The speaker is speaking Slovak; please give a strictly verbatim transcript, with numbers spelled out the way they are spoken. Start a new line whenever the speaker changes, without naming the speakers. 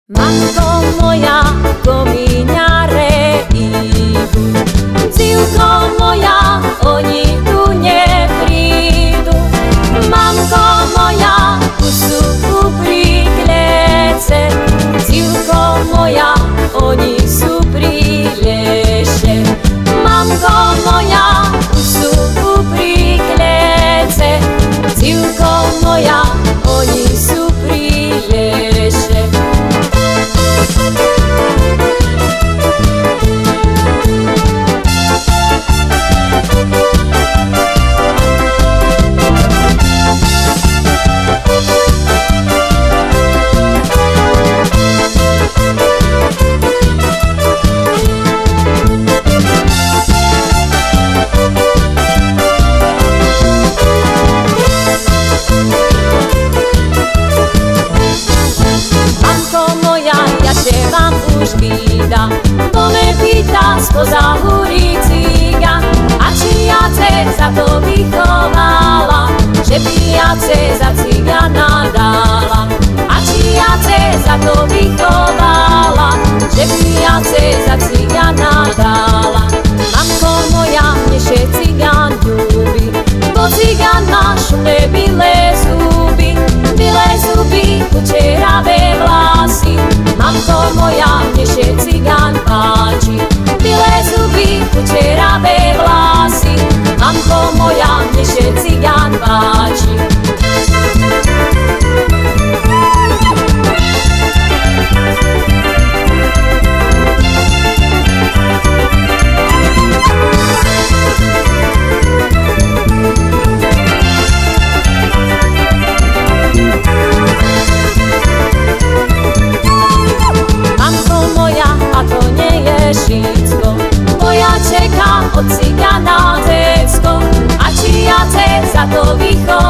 Matko moja, komíňare idú, dzivko moja, oni tu neprídu. Mamko moja, už sú pri klece, dzivko moja, oni sú pri leše. Mamko moja, už sú pri klece, dzivko moja, oni sú pri leše. Vida, bo me pýta spoza huriciga, a či ja za to vychovala, že by ja za cigana dala. A či ja za to vychovala, že by ja za cigana dala. Mamko moja, mne še cigan ľúbi, bo cigan má šumné bilé zuby, bilé zuby, kučeravé vlasy. Mamko moja, mne še cigan páči, bilé zuby, kučeravé vlasy. Mamko moja, mne še cigan páči. Všetko, bo ja čekám od cigana decko, a či ja za to vychovala.